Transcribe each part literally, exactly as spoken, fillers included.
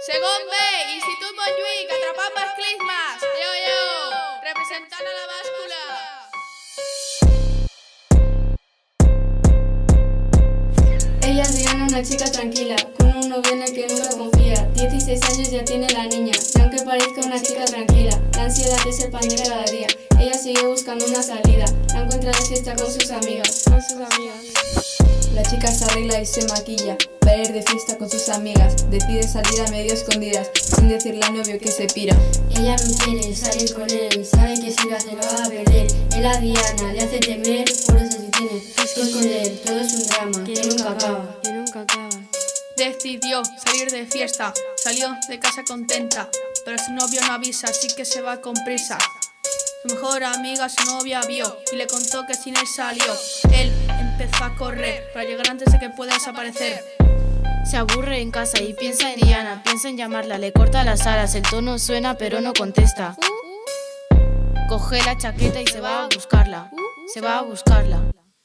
Segon B, Institut Montjuïc, atrapant masclismes. Yo, yo, representant a la báscula. Ella es Diana, una chica tranquila, con un novio en el que nunca confía. dieciséis años ya tiene la niña, y aunque parezca una chica tranquila, la ansiedad es el pan de cada día. Ella sigue buscando una salida, la encuentra de fiesta con sus amigas. Con sus amigas. La chica se arregla y se maquilla para ir de fiesta con sus amigas. Decide salir a medio escondidas, sin decirle al novio que se pira. Ella no quiere salir con él, sabe que si lo hace lo va a perder. Él a Diana le hace temer, por eso se tiene que esconder. Todo es un drama que nunca acaba, que nunca acaba. Decidió salir de fiesta, salió de casa contenta, pero su novio no avisa, así que se va con prisa. Su mejor amiga, su novia, vio y le contó que sin él salió. Él empezó a correr para llegar antes de que pueda desaparecer. Se aburre en casa y piensa en Diana, piensa en llamarla, le corta las alas, el tono suena pero no contesta. Coge la chaqueta y se va a buscarla, se va a buscarla.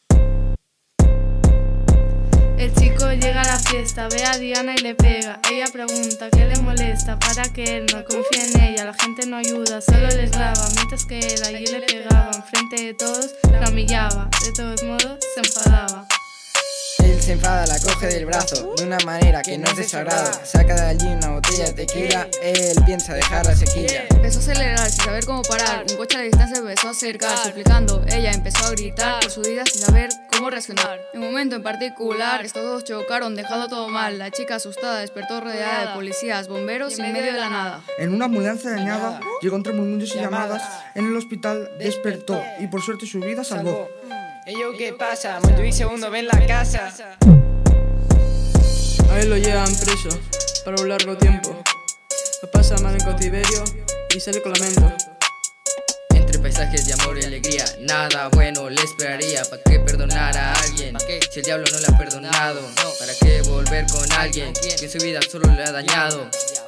El chico llega a la fiesta, ve a Diana y le pega. Ella pregunta qué le molesta para que él no confíe en ella. La gente no ayuda, solo les graba, mientras que él allí le pegaba. Enfrente de todos la humillaba, de todos modos se enfadaba. Él se enfada, la coge del brazo de una manera que no es de su agrado. Saca de allí una botella de tequila, él piensa dejar la sequilla. Empezó a acelerar sin saber cómo parar, un coche a la distancia empezó a acercar, suplicando. Ella empezó a gritar por su vida sin saber cómo reaccionar. En un momento en particular, estos dos chocaron, dejando todo mal. La chica asustada despertó rodeada de policías, bomberos y en medio de la nada. En una ambulancia dañada, llegó entre murmullos y llamadas. En el hospital despertó y por suerte su vida salvó. Ello, ¿qué pasa? Montjuïc segundo, ven la casa. A él lo llevan preso para un largo tiempo. Lo pasa mal en cautiverio y sale con lamento. Entre paisajes de amor y alegría, nada bueno le esperaría. ¿Para qué perdonar a alguien si el diablo no le ha perdonado? ¿Para qué volver con alguien que en su vida solo le ha dañado?